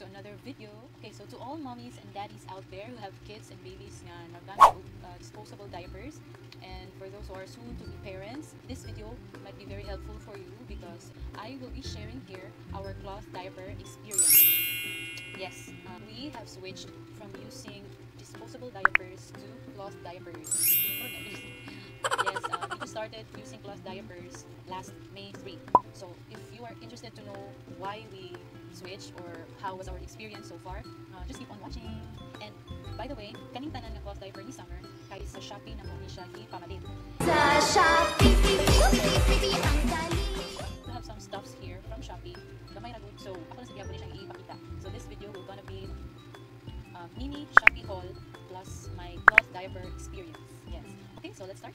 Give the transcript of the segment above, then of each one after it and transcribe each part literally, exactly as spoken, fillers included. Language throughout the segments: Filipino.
to another video. Okay, so to all mommies and daddies out there who have kids and babies na naggamit uh, disposable diapers, and for those who are soon to be parents, this video might be very helpful for you because I will be sharing here our Cloth Diaper Experience. Yes, uh, we have switched from using disposable diapers to cloth diapers. Yes, uh, we just started using cloth diapers last May third. So if you are interested to know why we switched or how was our experience so far, uh, just keep on watching. And by the way, kaning tanan nga cloth diaper ni Summer kay sa Shopee na mo ni siya ipamalit. Sa Shopee, ang dali. We have some stuffs here from Shopee. Gamay ra gud. So ako na sa gihapon ni siyang ipakita. So this video will gonna be uh, mini Shopee haul plus my cloth diaper experience. Yes. Okay, so let's start.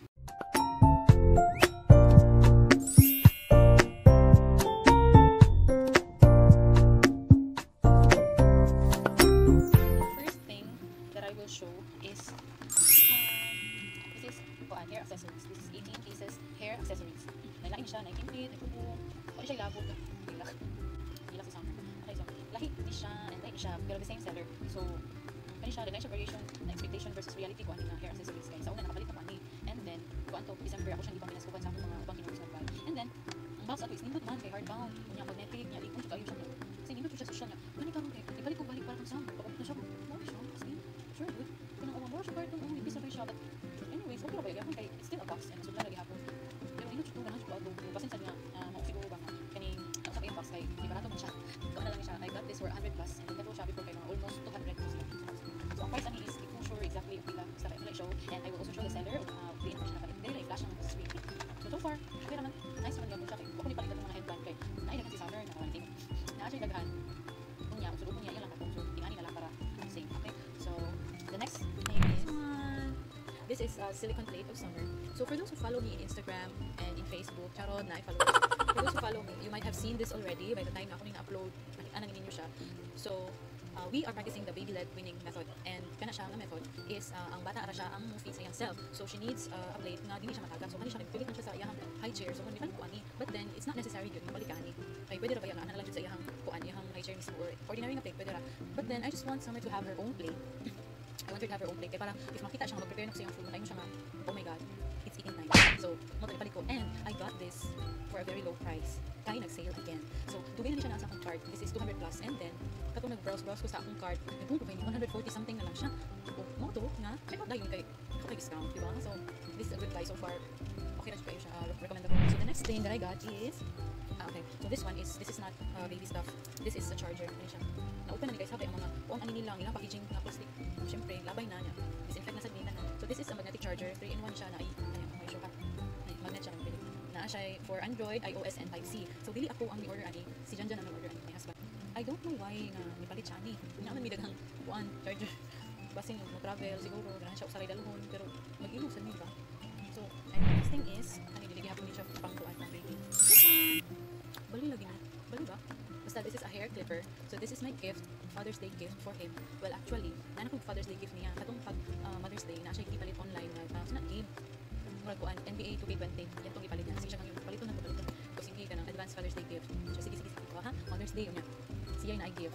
Show is this one. This is oh, hair accessories. This is eighteen pieces hair accessories. Nalain siya, nineteen feet, nagpupo. O siya labog. Hilak. Hilak sa Summer. Okay, so lahi di siya and lahi siya pero the same seller. So kani siya, the nice variation na expectation versus reality ko ani na hair accessories kay sa una nakapalit na ko ani. And then ko anto December ako siya gipang pinaskupan sa akong mga ubang kinuha sa buy. And then ang box ato is nindot man kay hardbound. Kunya magnetic, nya likod kayo siya. Kasi nindot siya social niya. Gani ka mo kay ibalik ko balik para kang Summer. Pagod na siya. Mo siya. Sige. Sure, good. Kung ang umamor siya karton, oh, ibig sabihin siya. But anyways, okay na ba yung kay it's still a box and nasudlan lagi hapon. Pero hindi siya tugan siya auto. Basin sa niya, uh, mo siguro ba kaning ang sa box kay di barato man siya. Ikaw na lang siya. I got this for one hundred plus and then ko Shopee for kay mga almost two hundred plus. So ang price ani is di ko sure exactly yung pila sa kay show and I will also show the seller of uh, the information na dili na flash ng screen. So so far, okay naman. Nice naman gyapon siya kay ko ni palitan ng mga headband kay naay dagan si Summer na karanting. Naa siya daghan. Kunya usod ko niya yung lang katong so tingani na lang para safe. Okay. So the next thing is one. This is uh, silicone plate of Summer. So for those who follow me in Instagram and in Facebook, charot na i-follow. For those who follow me, you might have seen this already by the time na ako na-upload, nakita na ninyo siya. So uh, we are practicing the baby-led weaning method, and kana siya nga method is uh, ang bata ara siya ang feed sa iyang self. So she needs uh, a plate na dili siya matagak. So kani siya nagpilit siya sa iyang high chair. So kung balik ko ani, but then it's not necessary gyud mabalik ka ani. Kay pwede ra ba yan ana lang jud sa iyang kuan iyang high chair mismo or ordinary na plate pwede ra. But then I just want Summer to have her own plate. I want her to have her own plate. Kaya para if makita siya mag-prepare na ko sa iyang food, matayin mo siya nga, oh my god, it's eating time. So, mo ito ko. And I got this for a very low price. Kaya nag-sale again. So, tugay na siya na sa akong card. This is two hundred plus. And then, katong nag-browse-browse ko sa akong card, nagpun ko kay one hundred forty something na lang siya. O, mo to nga, check out dayon kay, kay discount, diba? So, this is a good buy so far. Okay na siya kayo siya, uh, recommendable. So, the next thing that I got is, ah, okay, so this one is, this is not uh, baby stuff. This is a charger. Ano siya? Na-open na ni guys, sabi ang mga, o ang aninin lang, ilang packaging na plastic. Siyempre, labay na niya. Disinfect na sa dina na. So, this is a magnetic charger. three in one siya na ay, ay, may show ka. Ay, magnet siya. Na siya for Android, iOS, and five C. So, dili ako ang mi-order ani. Si Janjan ang mi-order ani, my husband. I don't know why na nipalit siya ani. Naman mi daghang kuan charger. Basin mo travel siguro, ganahan siya usahay dalohon, pero mag-ilo sa niyo ba? So, and the next thing is, ani dili gihapon ni siya pang kuan ng baby. This one. Bali lagi na. Bali ba? Basta this is a hair clipper. So this is my gift, Father's Day gift for him. Well, actually, na ko Father's Day gift niya. Katong pag uh, Mother's Day, na siya ipalit online na uh, sa game. Murag ko N B A two K twenty. Yan tong ipalit niya. Sige siya kang paliton na paliton. Kasi hindi ka ng advance Father's Day gift. So sige sige sige ha. Mother's Day niya. Siya na i-gift.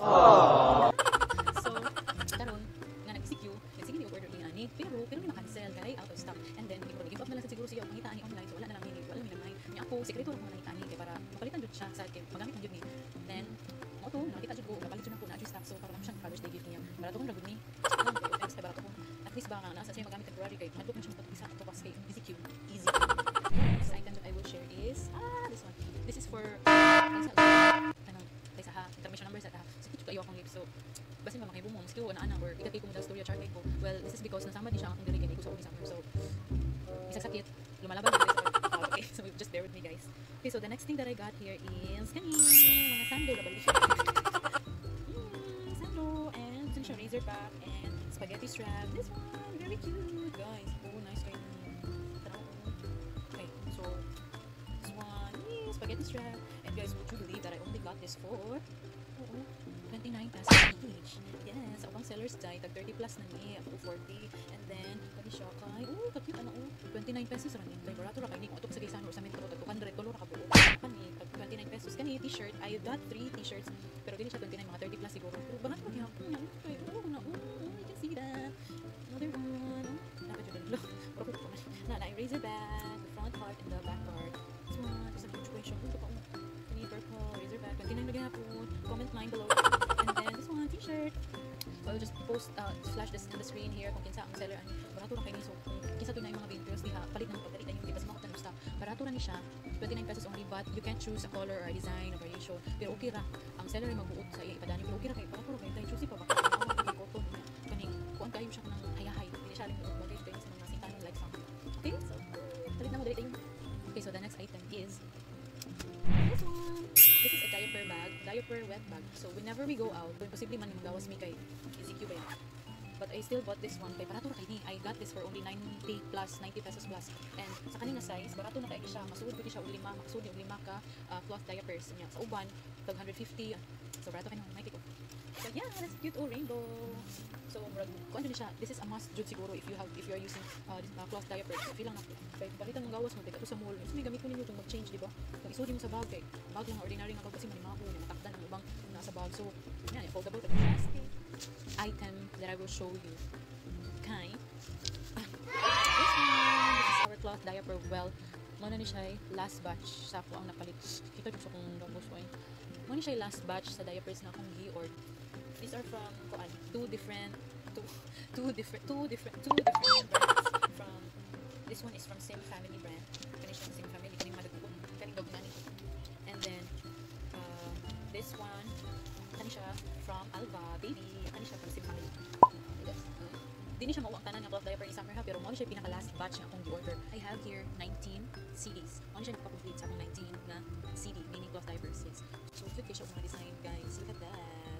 So, karon nga nag-C Q, sige ni order ni ani, pero pero ni ma-cancel kay out of stock. And then i-give up na lang sa siguro siya makita ani online. So wala na lang ni, wala mi lang may. Niya ako sekreto ra ko nakita ani kay para mapalitan jud siya sa kay magamit jud ni. Then mo to nakita jud ko, napalit jud na ko na adjust stock. So para siya Father's Day gift niya. Para to kung ragud ni. Kay para to ko. At least ba nga nasa siya magamit temporary kay madlok na siya pag isa to pas kay easy cute, easy. Next item that I will share is ah this one. This is for ano kay sa ha, information number sa ta. So kito kayo akong gift. So basin ba makahibo mo, maski wala ana or ikakay ko mo daw story chart ko. Well, this is because nasama din siya ang dili kay ko sa uni Summer. So isa sakit, lumalaban din sa okay, so just bear with me guys. Okay, so the next thing that I got here is kani mga sando na balik. Mm, sando and some razor pack and spaghetti strap. This one, very cute guys. Oh, nice guys. Okay, so this one is spaghetti strap. And guys, would you believe that I only got this for oh, twenty-nine pesos each? Yes, abang seller's die, tag thirty plus na ni, up to forty. And then, kami siya kay, oh, kakit, ano, oh, twenty-nine pesos ra ni. Kay barato ra kay ni, kutok sa gaysan or sa minto, tag two hundred, tulo ra ka buo. Kani, tag twenty-nine pesos. Kani, t-shirt, I got three t-shirts, pero dili siya twenty-nine, mga thirty plus siguro. post uh, flash this on the screen here kung kinsa ang seller ani barato ra kay ni so kung kinsa tunay yung mga videos diha palit nang pagdali yung tipas mo tan stock barato ra ni siya twenty-nine pesos only but you can choose a color or a design or variation pero okay ra ang seller ay magbuot sa iya ipadani pero okay ra kay barato ra kay tayo choosy pa ba kay cotton kaning kuan kayo siya kanang hayahay dili siya rin bagay kay sa mga sintanon like some okay so palit na mo dali tayo okay so the next item is this one. This is a diaper bag, diaper wet bag. So whenever we go out, kung posible man yung gawas mi kay easy cube but I still bought this one kay barato ra kay ni. I got this for only ninety plus, ninety pesos plus. And sa kaning size, barato na kay siya. Masuod ko siya og lima, makasuod og lima ka uh, cloth diapers niya. Sa uban, tag one hundred fifty. So barato kay no, Nike ko. So yeah, that's cute oh rainbow. So murag kuan din siya. This is a must jud siguro if you have if you are using uh, this, uh, cloth diapers. Feel lang ako. Kay balitan mong gawas mo kay sa mall. So may gamit ko ninyo kung mag-change, di ba? Kung isudi mo sa bag kay bag lang ordinary nga kasi manimaho na matakdan ang ubang nasa bag. So yan, yeah, foldable ka plastic item that I will show you. Okay. Ah, this one, this is our cloth diaper. Well, mo na ni siya last batch sa ako ang napalit. Kita dito sa kung gabos ko eh. Mo ni siya last batch sa diapers na akong gi-order. These are from kuan, two different two two different two different two different brands. From this one is from same family brand. Kani siya same family kaning madagko kaning dog nani. And then uh, this one kani siya from Alva baby. Kani siya from same family. Yes. Uh, Dini siya mauwang tanan ng cloth diaper ni Summer ha pero mo ni siya pinaka last batch nga akong gi-order. I have here nineteen C Ds. Mo ni siya nagpa-complete sa akong nineteen na C D meaning cloth diapers. Yes. So cute kayo siya mga design guys. Look at that.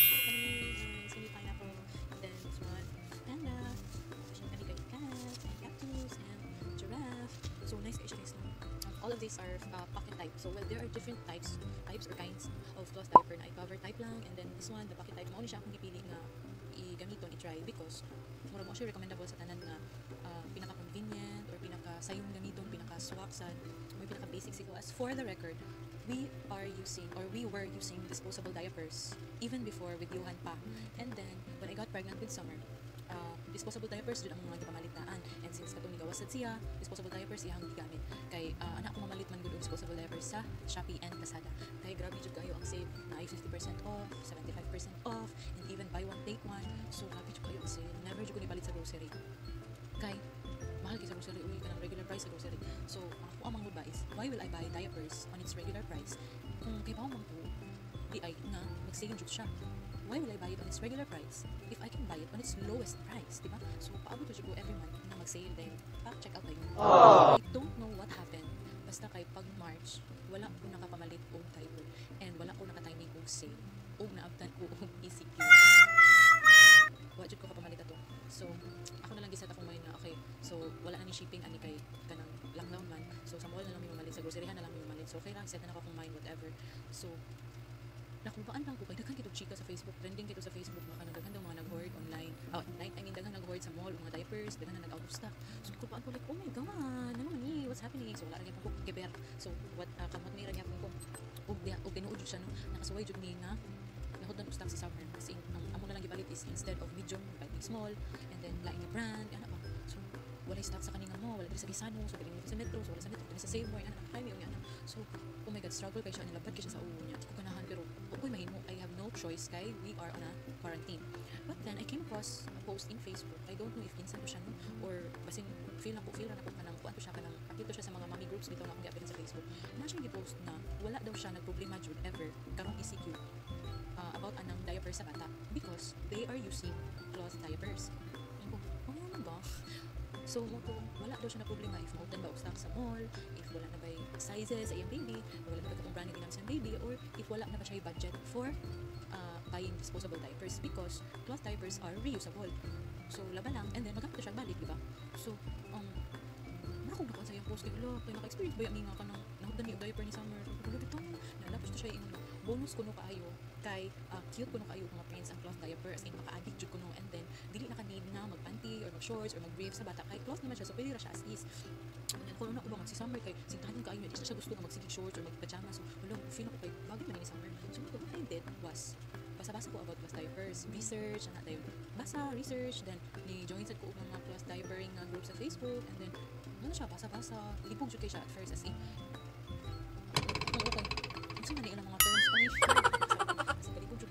Nice, hindi pineapple, and then this one, panda, siya kami kay cat, and cactus, and giraffe, so nice kayo siya guys, no? Um, all of these are uh, pocket type, so well, there are different types, types or kinds of cloth diaper na i-cover type lang, and then this one, the pocket type, mauni siya akong gipili nga i-gamiton, i-try, because mura mo siya recommendable sa tanan nga uh, pinaka-convenient, or pinaka-sayong gamiton, pinaka-swaksan, or pinaka-basic siguro. As for the record, we are using or we were using disposable diapers even before with YOUUU pa. And then when I got pregnant with Summer, uh, disposable diapers jud ang mga gipamalitaan. And since katong gawasad siya, disposable diapers iyang gigamit. Kay uh, anak ko mamalit man gud og disposable diapers sa Shopee and Lazada. Kay grabe jud kayo ang save na ay fifty percent off, seventy-five percent off, and even buy one take one. So grabe jud kayo ang save. Never jud ko ni balit sa grocery. Kay mahal kay sa grocery uy kanang regular price sa grocery. So ako ang mangud ba is why will I buy diapers on its regular price kung kay bawo man ko di ay nga mag-sale jud siya. Why will I buy it on its regular price if I can buy it on its lowest price, diba? So paabot jud ko every month na mag-sale then pa check out tayo. I don't know what happened basta kay pag March wala ko nakapamalit og diaper and wala ko nakatiming og sale og naabtan ko og E C Q. Wa jud ko kapamalit ato. So ako na lang giset akong mind na okay, so wala na ni shipping ani kay kanang lockdown man. So sa mall na lang mi mamalit, sa groceryhan na lang mi mamalit. So okay lang, set na ako akong mind whatever. So nakubaan lang ko kay daghan kitog chika sa Facebook, trending kito sa Facebook mga daghan daw mga nag-hoard online. Oh, night I mean daghan nag-hoard sa mall mga diapers, daghan na nag-out of stock. So nakubaan ko like, oh my god, ano man ni, what's happening? So wala ra gyud ko giber. So what uh, kamot mi ra gyud ko og diha og tinuod jud siya no. Nakasuway jud ni nga nahod na stock si Summer kasi ang amo na lang gibalit is instead of medium, buy small and then lain nga brand, ana pa. So wala stock sa kaninga mo, wala diri sa Gisano, so diri sa Metro, so wala sa Metro, diri sa Save More, ana nakay mi og ana. So oh my god, struggle kay siya nilabad kay siya sa ulo niya. Di ko ganahan pero okay mahimo, I have no choice kay we are on a quarantine. But then I came across a post in Facebook. I don't know if kinsa to siya no or basin feel na ko feel na ko kanang kuan to siya kanang akito siya sa mga mommy groups bitaw na akong gi-update sa Facebook. Na siya gi-post na wala daw siya nagproblema jud ever karong E C Q. Uh, about anang diaper sa bata because they are using cloth diapers. Ano ko, oh ano ba? So, wala daw siya na problema if mautan ba og stock sa mall, if wala na ba sizes sa iyang baby, wala na ba katong brand na sa iyang baby, or if wala na ba siya budget for uh, buying disposable diapers because cloth diapers are reusable. So, laban lang, and then magamit siya balik, di ba? So, um, nakong nakon sa iyang post kay lo, kay naka-experience ba yung nga ka ng nahudan ni og diaper ni Summer. So, kulo bitaw, nalapos to siya yung bonus kuno kaayo kay uh, cute kuno kaayo mga friends ang cloth diaper as in maka-addict jud kuno and then dili na ka need na mag-panty or mag-shorts or mag-brief sa bata kay cloth naman siya so pwede ra siya as is. Kung ano ko ba magsi Summer kay sintahan kaayo di siya gusto nga mag-sige shorts or mag-pajama so wala feel ko kay bagay man ni Summer. So what I did was basa-basa ko about cloth diapers, research, ana tayo basa, research, then ni join sa ko og mga cloth diapering uh, group sa Facebook and then ano siya basa-basa libog jud kay siya at first as in okay. Kasi mali ang mga terms pa ni sa balik ko jud asa ko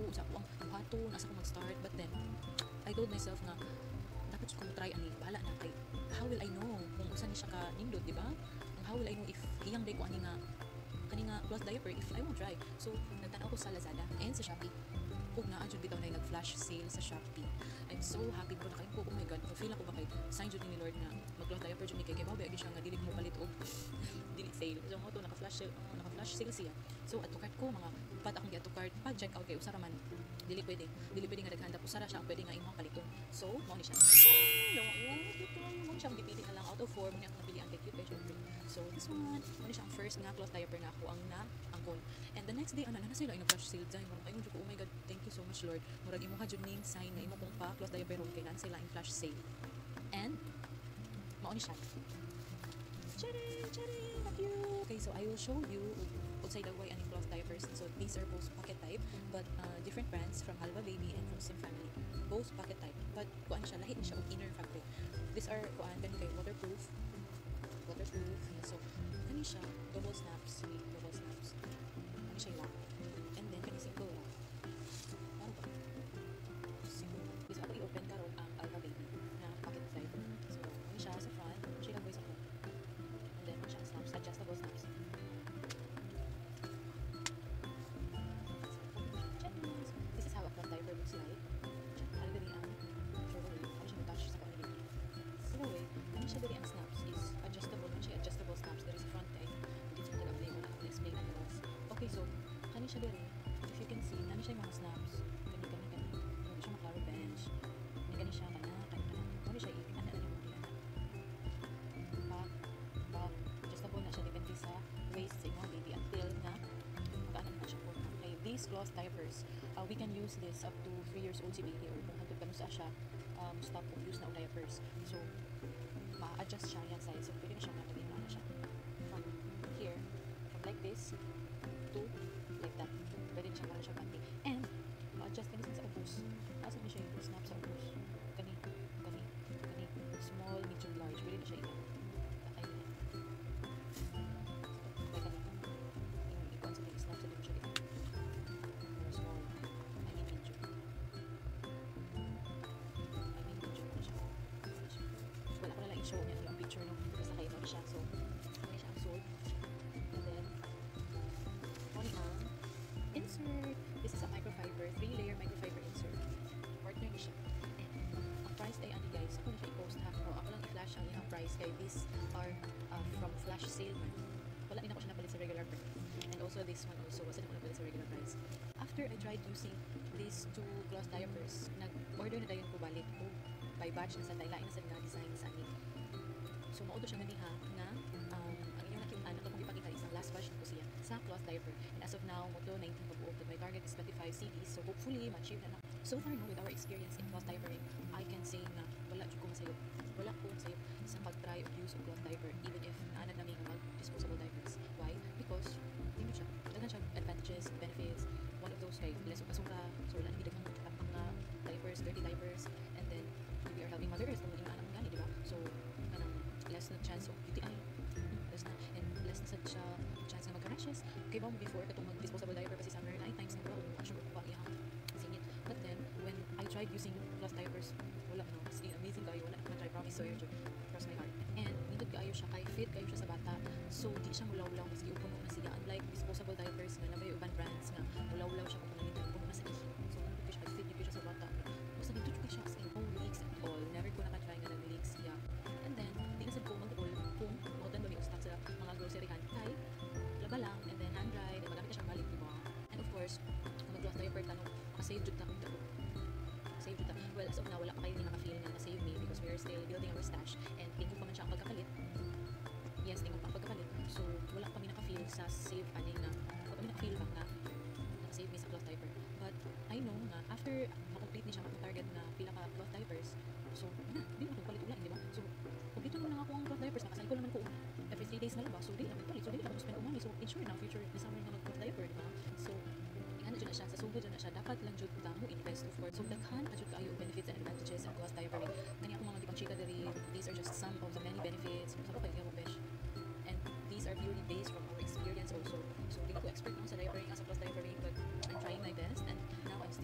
usa ko ang buhato, nasa ko mag-start, but then I told myself na dapat ko try ani, bahala na kay how will I know kung usa ni siya ka nindot, di ba? How will I know if hiyang day ko ani nga kani nga cloth diaper if I won't try. So nagtanaw ko sa Lazada and sa Shopee. Ug naa jud bitaw na nag-flash sale sa Shopee. I'm so happy ko na kay ko, oh my god, feel ako ba kay sign jud ni Lord na mag-cloth diaper jud ni kay kay mao ba siya nga dili mo palit og dili sale. So mo to naka-flash sale, uh, naka-flash sale siya. So ato card ko mga upat akong gi-ato card pag check out kay usara man dili pwede. Dili pwede nga daghanda usara siya ang pwede nga imong paliton. So mao ni siya. Daw oh, dito mo siyang gipili na lang out of four mo ni akong napili ang cute kay syempre. So this one, mo ni siya ang first nga cloth diaper na ako ang na angkon. And the next day ana na sila ina flash sale dai mo ay oh my god, thank you so much Lord. Murag imo ha jud ning sign na imo kung pa cloth diaper ron kay nan sila in flash sale. And mao ni siya. Chari, chari, thank you. Okay, so I will show you outside the way any cloth diapers. So these are both pocket type, but uh, different brands from Halwa Baby and from Sim Family. Both pocket type, but kuan siya lahi ni siya og inner fabric. These are kuan kani kay waterproof. Waterproof. Yeah, so kani siya double snaps, wait, double snaps. Kani siya lock. And then kani single lock. Ano ba? Single lock. Bisa ako i-open karon ang Halwa Baby na pocket type. So kani siya sa front, siya lang boy sa front. And then siya snaps, adjustable snaps. This is how a cloth diaper looks like. Ano dali ang throwaway? Ano siya mag-touch sa kanila? Throwaway, ano siya dali ang snaps is adjustable. Ano siya adjustable snaps? There is front end. Dito siya nag-apply mo na. I'll explain na else. Okay, so, ano siya dali? If you can see, ano siya yung mga snaps? Kani, kani, kani. Ano siya maklaro bench. Kani, kani siya, kana, kani, kana. Ano siya, i-ana na yung mga back, back. Adjustable na siya. Depende sa waist sa inyong baby until na magkaanan na siya po. Okay, these cloth diapers, uh, we can use this up to three years old si baby or kung hantod ka mo sa siya, um, stop of use na og diapers. So, ma-adjust siya yan size. So, pwede na siya matagin na siya. From here, from like this, to like that. Pwede na siya para siya panty. And, ma-adjust ka niya sa ubos. Asa niya siya yung snap sa ubos. Kani, kani, kani. Small, medium, large. Pwede na siya ito. Tatay na. Like kani. Ikuan sa mga snap sa dito siya dito. Small. I mean medium. I mean medium na siya. Wala ko na lang i-show niya yung picture no. Basta kayo na siya. So, ano siya ang sword. And then, on ang insert. This is a microfiber, three layer microfiber insert. Partner ni siya. And, ang price ay ano guys, ako na siya i-post ha. No, ako lang i-flash ang ilang price kay these are uh, from flash sale man. Wala din ako siya napalit sa regular price. And also this one also, wasa na ko napalit sa regular price. After I tried using these two cloth diapers, nag-order na dayon ko balik ko by batch na sa lain na sa mga design sa amin. So maudo siya nga na um, ang inyong nakita, nakapong ipakita isang last batch ko siya sa cloth diaper. And as of now, moto nineteen pabuok. My target is twenty-five C Ds. So hopefully, ma-achieve na na. So far no, with our experience in cloth diapering, I can say na wala ko masayop. Wala ko masayop sa pag-try of use of cloth diaper even if naanad namin ng disposable diapers. Why? Because hindi siya. Dagan siya advantages, benefits. One of those kay less of basura. So wala nagiging ng tampang na diapers, dirty diapers. And then, we are helping Mother Earth kung hindi na anak gani, di ba? So, kanang less na chance of U T I. Less na, and less na sad siya chance na magka-rashes. Okay ba mo before katong mag-disposable diaper kasi summer nine times na bro, kung asya ko pa iyang singit. But then, when I tried using cloth diapers, wala no, it's amazing kayo, wala na try, promise so yun, cross my heart. And, nindot kayo siya, kay fit kayo siya sa bata. So, di siya mulaw-law, mas iupuno na siya. Unlike disposable diapers nga, nabay uban brands nga, mulaw-law siya kung nalita, upuno na sa ihi. So, nindot kayo siya, kay fit kayo siya sa bata. Basta dito kayo siya, as in, no leaks at all. Never ko nakatry nga nag-leaks siya. And then, di na sad ko mag-all kung mautan ba may ustak sa mga groceryhan. Kay, laba lang, and then hand-dry, then magamit na siyang balik, diba? And of course, kung mag-cloth diaper tanong, makasave jud ta kung taro. Save jud ta. Well, as of now, wala pa kayo naka-feel nga na-save me because we are still building our stash and tingko pa man siya ang pagkakalit. Yes, tingko pa ang pagkakalit. So, wala pa kami naka-feel sa save aning na, wala kami naka-feel ba na naka-save me sa cloth diaper. But, I know nga, after ma-complete ni siya ang target na pila ka cloth diapers, so, na, di na palit ulan, di ba? So, complete naman lang ako ang cloth diapers, nakacycle naman ko every three days na lang ba? So, di na palit. So, di na ako spend umani. So, ensure na future na summer na mag-cloth diaper, di ba? So, ingana dyan na siya, sa sugod dyan na siya, dapat lang dyan ta mo invest of course. So, daghan na dyan kayo benefits and advantages ng cloth diapering. Kanya akong mga gipang chika diri, these are just some of the many benefits. Sa pa kayo mo, besh. And these are purely based from our experience also. So, di ko expert lang sa diapering, as a cloth diapering, but I'm trying my best and now I'm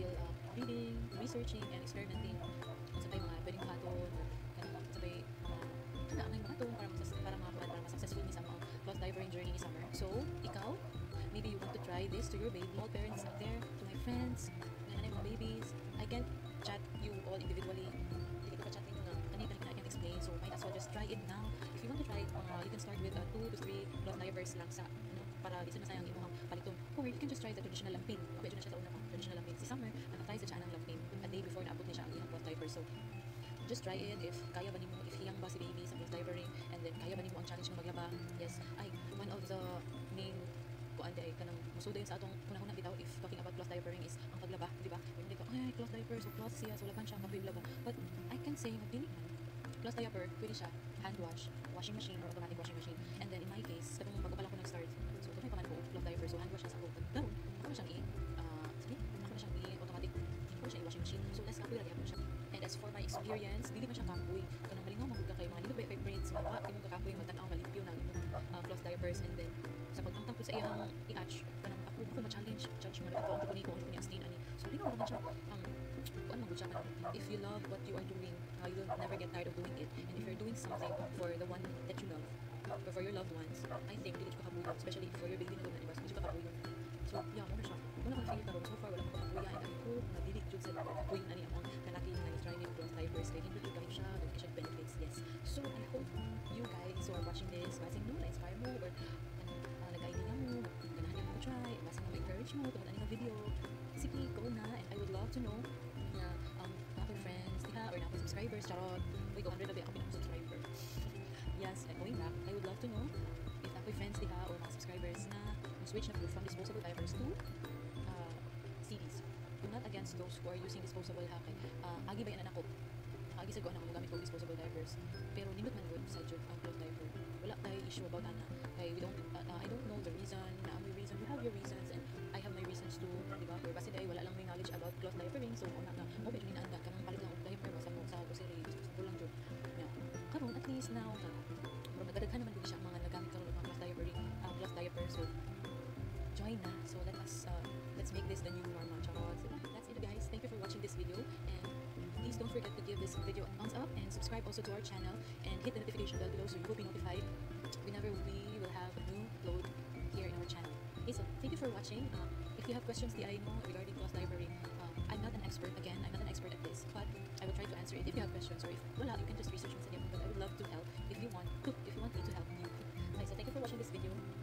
researching and experimenting sa tayo mga pwedeng katon kanang sa tayo mga kana ang mga katon para mas para mga para mas successful ni sa mga cloth diapering journey ni summer. So ikaw, maybe you want to try this to your baby. All parents out there, to my friends, na mga babies, I can't chat you all individually. Hindi ko ka-chat ninyo na kanina I can't explain. So might as well just try it now. If you want to try it, uh, you can start with uh, two to three cloth diapers lang sa ano, para di sa masayang imong palitong. Or you can just try the traditional lampin. Okay, dyan na siya sa una pang traditional lampin. Si Summer, nakatry sa siya ng lampin a day before naabot niya siya ang iyang cloth diaper. So just try it if kaya ba nimo, if hiyang ba si baby sa cloth diapering, and then kaya ba nimo ang challenge ng maglaba. Yes, ay one of the main kuan di ay kanang musuday sa atong unang-unang bitaw if talking about cloth diapering is ang paglaba, di ba? Yung dito, ay cloth diaper, so cloth siya, so laban siya kapag laba. But I can say na dili man cloth diaper, pwede siya hand wash, washing machine or automatic washing machine. And then in my case, katong bago pa lang ko nag-start, so ito may paman ko cloth diaper, so hand wash na sa ako. Daron, ako na siyang i uh, sige, ako na siyang i automatic, ako na siyang i washing machine. So less kapoy lagi ako siya. And as for my experience, dili man siya kapoy. Kanang malingaw magud ka kay mga dili ba vibrates, mga imong kakapoy magtan-aw malimpyo na imong uh, cloth diapers, and then sa pagtangtang po sa iyang i-catch, kanang ako ako ma-challenge, judge mo na ito ang tuguni ko, ang tuguni ang stain ani. So lingaw naman siya ang kuan magud siya kanang if you love what you are doing, uh, you will never get tired of doing it. And if you're doing something for the one that you love, or for your loved ones, I think dili ka kabuyon, especially for your baby na gud, diba? Dili ka kabuyon. So yeah, mo siya. Wala ko feel karon so far, wala ko kabuyan ani ko, nabilik jud sa kabuyon ani among kalaki nga ni try with cloth diapers kay hindi gud siya, gud siya benefits. Yes. So I hope you guys who are watching this, basing mo, na-inspire mo, or uh, nag-idea mo, ganahan mo try, basing mo encourage mo tungod ani nga video. Sige, go na, and I would love to know na um na friends diha or na subscribers, charot. Uy, two hundred na ba ako pinaka subscriber. Yes, and going back, I would love to know if na friends diha or mga subscribers na switch na from disposable diapers to uh, C Ds. Do not against those who are using disposable ha kay uh, agi ba yan na ako. Agi sa ko na mo gamit ko disposable diapers. Pero nindot man good sa jud ang cloth diaper. Wala tay issue about ana. Kay we don't uh, uh, I don't know the reason, na ang reason. You have your reasons and I have my reasons too, di ba? Pero kasi dai wala lang may knowledge about cloth diapering, so una na mo medyo hinaanda kanang palit lang og diaper sa mo sa grocery, disposable lang jud. Yeah. Karon at least now na pero nagadaghan naman gud siya ang mga nagamit karon og mga cloth diapering, ang cloth diaper, so join na. So let us uh, let's make this the new normal. Charot. So that's it guys. Thank you for watching this video, and please don't forget to give this video a thumbs up and subscribe also to our channel and hit the notification bell below so you will be notified whenever we will have a new upload here in our channel. Okay, so thank you for watching. Uh, if you have questions di I know regarding cloth diapering, uh, I'm not an expert. Again, I'm not an expert at this, but I will try to answer it if you have questions, or if wala, you can just research mo sa but I would love to help if you want to, if you want me to help you. Okay, so thank you for watching this video.